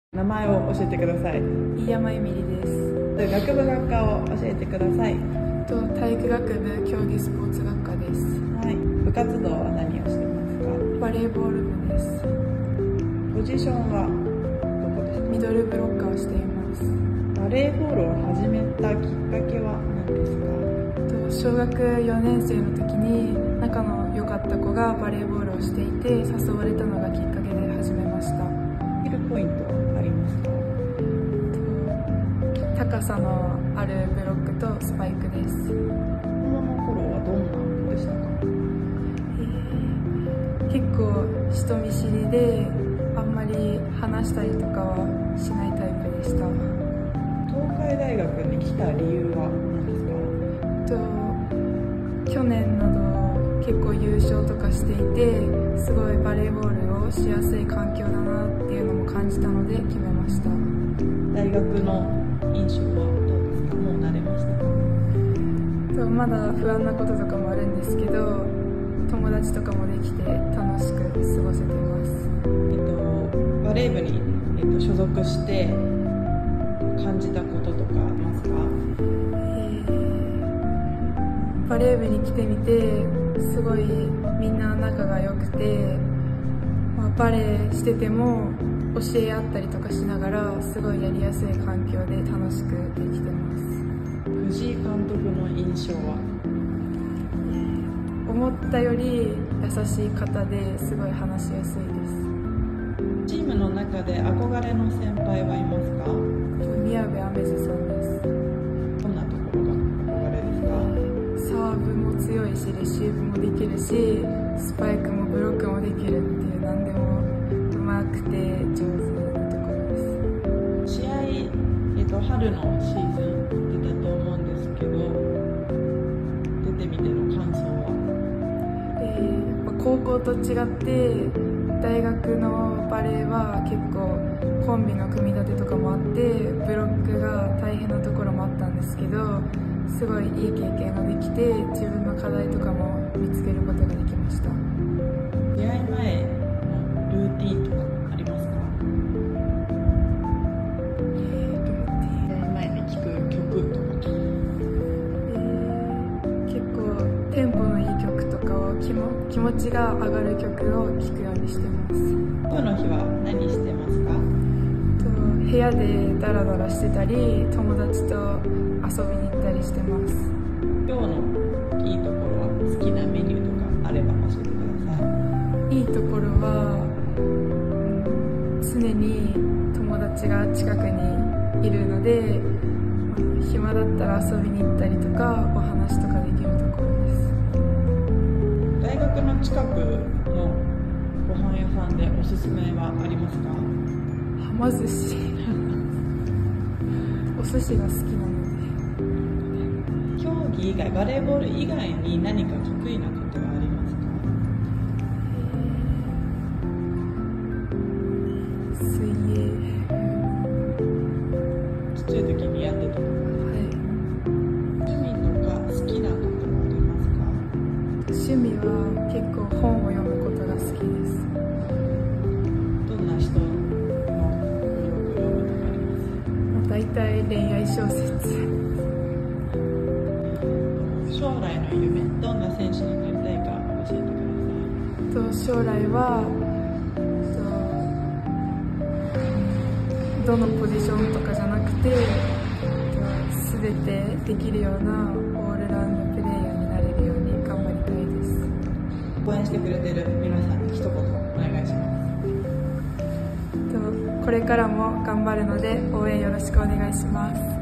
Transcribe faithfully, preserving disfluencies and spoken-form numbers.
名前を教えてください。 飯山由美里です。 学部学科を教えてください。 と体育学部競技スポーツ学科です。 はい。部活動は何をしてますか？ バレーボール部です。 ポジションはどこですか？ ミドルブロッカーをしています。 バレーボールを始めたきっかけは何ですか？ と小学よねん生の時に仲の良かった子がバレーボールをしていて誘われたのがきっかけで始めました。 スキルポイントはありますか？ 高さのあるブロックとスパイクです。 子供の頃はどんな子でしたか？ えー、結構人見知りであんまり話したりとかはしないタイプでした。 東海大学に来た理由は何ですか？ と去年など結構優勝とかしていてすごいバレーボールをしやすい環境だなっていうのも感じたので決めました。 大学の印象はどうですか？もう慣れましたか？ とまだ不安なこととかもあるんですけど友達とかもできて楽しく過ごせています。 えっと、バレー部に、えっと、所属して感じたこととかありますか？ えー、バレー部に来てみてすごいみんな仲が良くて、まあ、バレーしてても教え合ったりとかしながらすごいやりやすい環境で楽しくできてます。 藤井監督の印象は？ 思ったより優しい方ですごい話しやすいです。 チームの中で憧れの先輩はいますか？ 宮部愛芽世さんです。 どんなところが憧れですか？ サーブも強いしレシーブもできるしスパイクもブロックもできるっていう何でも上手くて上手なところです。 試合、えっと、春のシーズン出たと思うんですけど出てみての感想は？ えー、やっぱ高校と違って大学のバレーは結構コンビの組み立てとかもあってブロックが大変なところもあったんですけどすごいいい経験ができて自分の課題とかも見つけることができました。 試合前のルーティンとかありますか？ えー、ルーティン試合前に聴く曲とか、 えー、結構テンポのいい曲とかを気も気持ちが上がる曲を聴くようにしてます。 今日の日は何してますか？ と部屋でダラダラしてたり友達と遊びに行ったりしてます。 今日のいいところは好きなメニューとかあれば教えてください。 いいところは、うん、常に友達が近くにいるので、まあ、暇だったら遊びに行ったりとかお話とかできるところです。 大学の近くのご飯屋さんでおすすめはありますか？ はま寿司お寿司が好きなので。 競技以外、バレーボール以外に何か得意なことはありますか？ 水泳。 ちっちゃい時にやってた。 はい。 趣味とか好きなことはありますか？ 趣味は結構本を読むことが好きです。 どんな人のよく読むとかあります？ だいたい恋愛小説。 将来の夢、どんな選手になりたいか教えてください。 と将来はとどのポジションとかじゃなくて全てできるようなオールラウンドプレイヤーになれるように頑張りたいです。 応援してくれてる皆さんに一言お願いします。 とこれからも頑張るので応援よろしくお願いします。